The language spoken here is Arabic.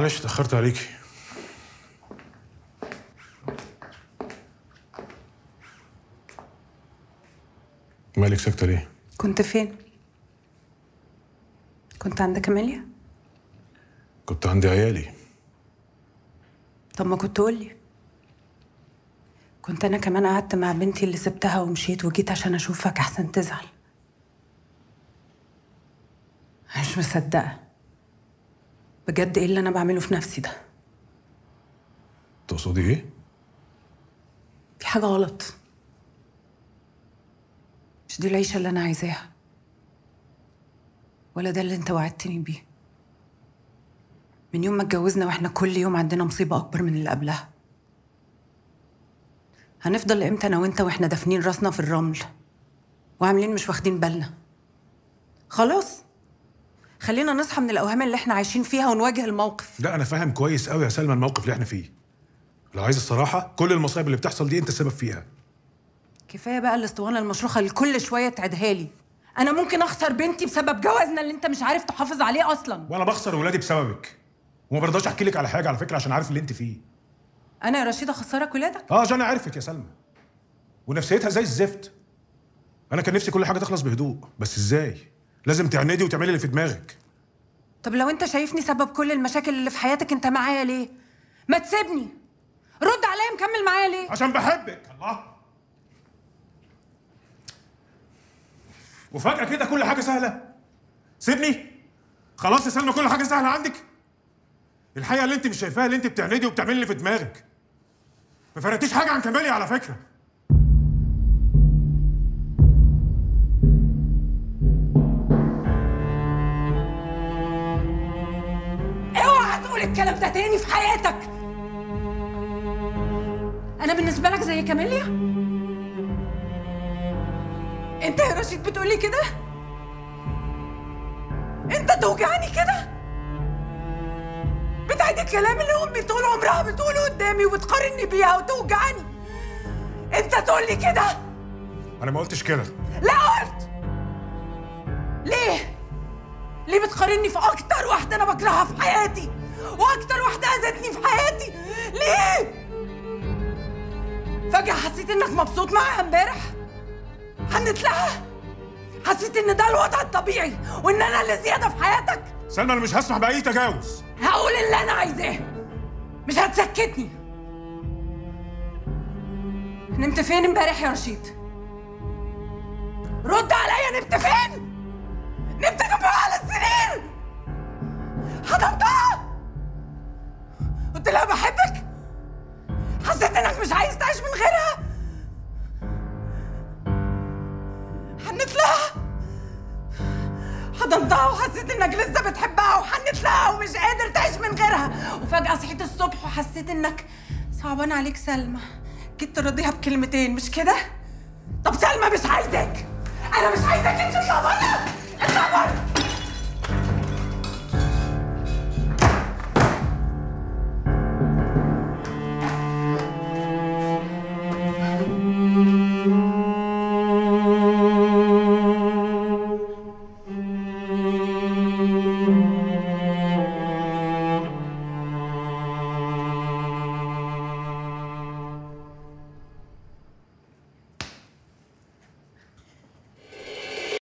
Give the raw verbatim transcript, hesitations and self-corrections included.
معلش اتأخرت عليكي. مالك ساكتة ليه؟ كنت فين؟ كنت عند كاميليا؟ كنت عند عيالي. طب ما كنت قولي. كنت أنا كمان قعدت مع بنتي اللي سبتها ومشيت وجيت عشان أشوفك أحسن تزعل. مش مصدقة بجد إيه اللي أنا بعمله في نفسي ده؟ تقصدي إيه؟ في حاجة غلط. مش دي العيشة اللي أنا عايزاها، ولا ده اللي أنت وعدتني بيه. من يوم ما اتجوزنا وإحنا كل يوم عندنا مصيبة أكبر من اللي قبلها. هنفضل إمتى أنا وأنت وإحنا دافنين راسنا في الرمل وعاملين مش واخدين بالنا؟ خلاص خلينا نصحى من الأوهام اللي إحنا عايشين فيها ونواجه الموقف. لا أنا فاهم كويس قوي يا سلمى الموقف اللي إحنا فيه. لو عايز الصراحة كل المصايب اللي بتحصل دي أنت السبب فيها. كفاية بقى الاسطوانة المشروخة اللي كل شوية تعيدها لي. أنا ممكن أخسر بنتي بسبب جوازنا اللي أنت مش عارف تحافظ عليه أصلاً. وأنا بخسر ولادي بسببك، وما برضاش أحكي لك على حاجة على فكرة عشان عارف اللي أنت فيه. أنا يا رشيدة أخسرك ولادك؟ أه عشان عارفك يا سلمى، ونفسيتها زي الزفت. أنا كان نفسي كل حاجة تخلص بهدوء، بس إزاي؟ لازم تعندي وتعملي اللي في دماغك. طب لو أنت شايفني سبب كل المشاكل اللي في حياتك أنت معايا ليه؟ ما تسيبني. رد عليا، مكمل معايا ليه؟ عشان بحبك. الله، وفجأة كده كل حاجة سهلة؟ سيبني خلاص يا سلمى، كل حاجة سهلة عندك؟ الحقيقة اللي انت مش شايفاها اللي انت بتعندي وبتعملي اللي في دماغك. ما فرقتيش حاجة عن كماليا على فكرة. اوعى تقول الكلام ده تاني في حياتك. أنا بالنسبة لك زي كاميليا؟ أنت يا رشيد بتقولي كده؟ أنت توجعني كده؟ بتعيد الكلام اللي أمي طول عمرها بتقوله قدامي وبتقارني بيها وتوجعني. أنت تقولي كده؟ أنا ما قلتش كده. لا قلت. ليه؟ ليه بتقارني في أكتر واحدة أنا بكرهها في حياتي؟ وأكتر واحدة أذتني في حياتي؟ ليه؟ فجأة حسيت إنك مبسوط معاها امبارح؟ حنت لها؟ حسيت إن ده الوضع الطبيعي وإن أنا اللي زيادة في حياتك؟ سلمى أنا مش هسمح بأي تجاوز. هقول اللي أنا عايزاه، مش هتسكتني. نمت فين امبارح يا رشيد؟ رد عليا، نمت فين؟ نمت جنبها على السرير؟ حضنتها؟ قلت لها بحبك؟ حسيت انك مش عايز تعيش من غيرها؟ حنت لها؟ حضنتها وحسيت انك لسه بتحبها وحنت لها ومش قادر تعيش من غيرها، وفجأة صحيت الصبح وحسيت انك صعبان عليك سلمى، جيت ترضيها بكلمتين، مش كده؟ طب سلمى مش عايزاك، انا مش عايزاك، انت اطلع بره، اطلع بره.